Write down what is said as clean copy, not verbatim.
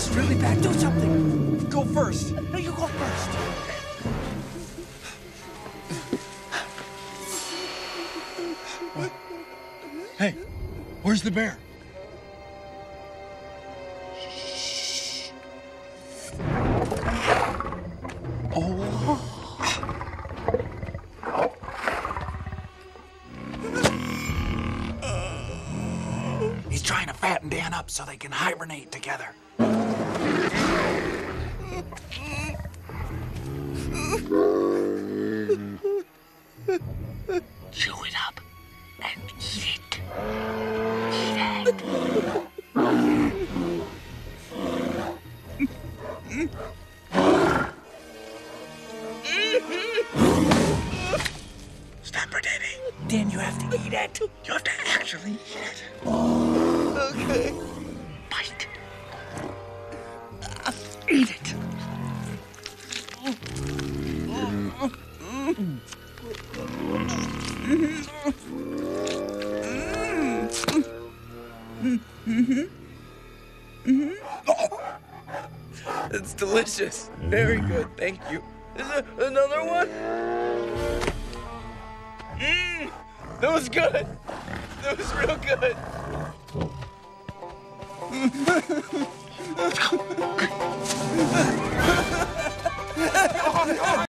smells really bad. Do something. Go first. No, you go first. Hey, where's the bear? Oh. He's trying to fatten Dan up so they can hibernate together. Chew it up and eat it. Eat it. Stop pretending. Dan, you have to eat it. You have to actually eat it. Okay. Bite. Eat it. It's delicious. Very good. Thank you. Is there another one? That was good. That was real good.